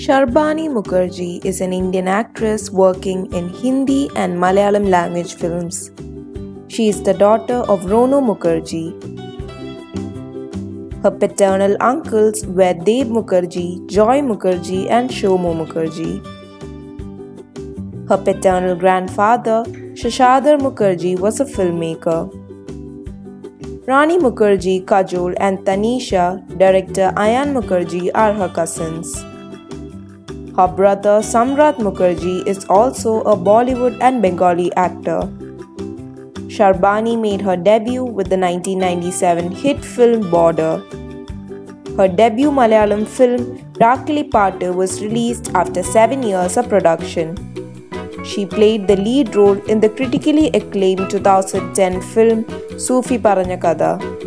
Sharbani Mukherjee is an Indian actress working in Hindi and Malayalam language films. She is the daughter of Rono Mukherjee. Her paternal uncles were Dev Mukherjee, Joy Mukherjee and Shomo Mukherjee. Her paternal grandfather, Shashadhar Mukherjee, was a filmmaker. Rani Mukherjee, Kajol and Tanisha, director Ayan Mukherjee are her cousins. Her brother Samrat Mukherjee is also a Bollywood and Bengali actor. Sharbani made her debut with the 1997 hit film Border. Her debut Malayalam film Rakili Pattu was released after 7 years of production. She played the lead role in the critically acclaimed 2010 film Sufi Paranja Kada.